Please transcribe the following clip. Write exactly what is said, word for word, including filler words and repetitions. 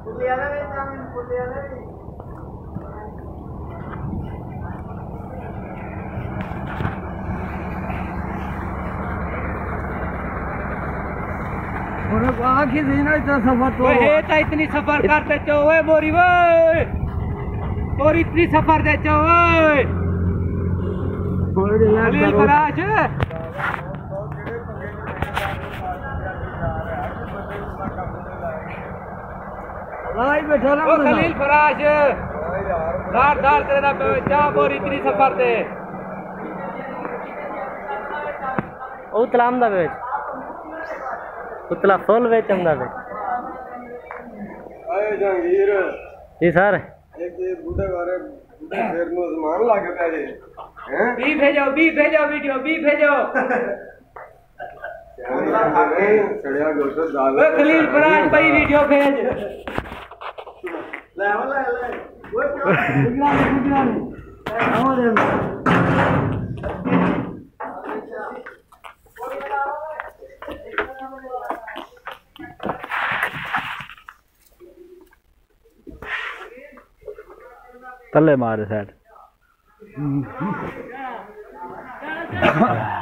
आखिर इतना सफर तो है इतनी सफर करते चो मोरी वो और इतनी सफर दे चो खलील फराज बैठो ना खलील फराज दार दार तेरा जा मोर इतनी सफर दे उतला आमदा बेच उतला फुल बेच आमदा बेच आए जहांगीर जी सर एक ये बूढ़े बारे बूढ़े शेर नु सामान लाके पे जे हैं बी भेजो बी भेजो वीडियो बी भेजो चढ़िया गोश्त दाल ओ खलील फराज भाई वीडियो भेज ले ले ले वो गुजरा गुजरा आओ दे तले मारे साइड